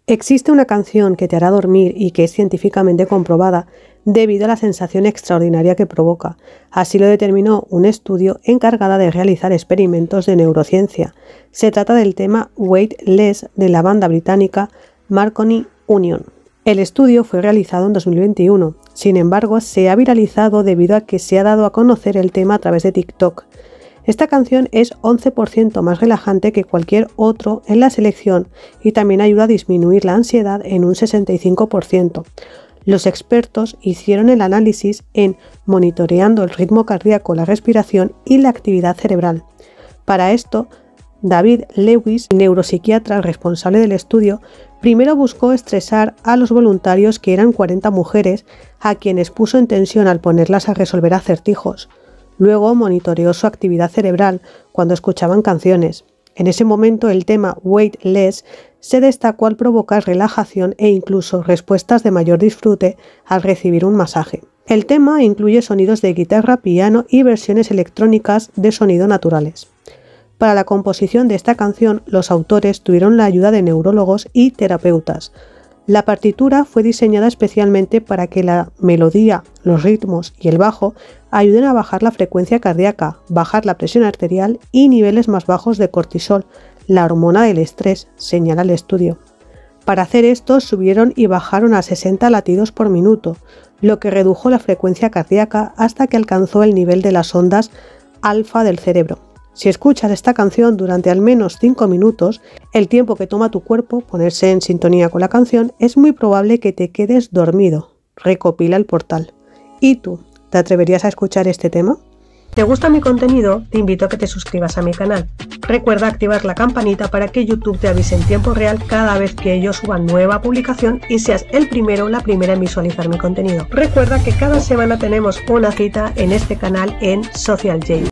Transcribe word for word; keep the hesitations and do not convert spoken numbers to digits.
Existe una canción que te hará dormir y que es científicamente comprobada debido a la sensación extraordinaria que provoca. Así lo determinó un estudio encargado de realizar experimentos de neurociencia. Se trata del tema Weightless de la banda británica Marconi Union. El estudio fue realizado en dos mil veintiuno, sin embargo se ha viralizado debido a que se ha dado a conocer el tema a través de TikTok. Esta canción es once por ciento más relajante que cualquier otro en la selección y también ayuda a disminuir la ansiedad en un sesenta y cinco por ciento. Los expertos hicieron el análisis en monitoreando el ritmo cardíaco, la respiración y la actividad cerebral. Para esto, David Lewis, neuropsiquiatra responsable del estudio, primero buscó estresar a los voluntarios, que eran cuarenta mujeres, a quienes puso en tensión al ponerlas a resolver acertijos. Luego monitoreó su actividad cerebral cuando escuchaban canciones. En ese momento el tema Weightless se destacó al provocar relajación e incluso respuestas de mayor disfrute al recibir un masaje. El tema incluye sonidos de guitarra, piano y versiones electrónicas de sonido naturales. Para la composición de esta canción, los autores tuvieron la ayuda de neurólogos y terapeutas. La partitura fue diseñada especialmente para que la melodía, los ritmos y el bajo ayuden a bajar la frecuencia cardíaca, bajar la presión arterial y niveles más bajos de cortisol, la hormona del estrés, señala el estudio. Para hacer esto, subieron y bajaron a sesenta latidos por minuto, lo que redujo la frecuencia cardíaca hasta que alcanzó el nivel de las ondas alfa del cerebro. Si escuchas esta canción durante al menos cinco minutos, el tiempo que toma tu cuerpo ponerse en sintonía con la canción, es muy probable que te quedes dormido, recopila el portal. ¿Y tú, te atreverías a escuchar este tema? ¿Te gusta mi contenido? Te invito a que te suscribas a mi canal. Recuerda activar la campanita para que YouTube te avise en tiempo real cada vez que yo suba nueva publicación y seas el primero o la primera en visualizar mi contenido. Recuerda que cada semana tenemos una cita en este canal en Social J.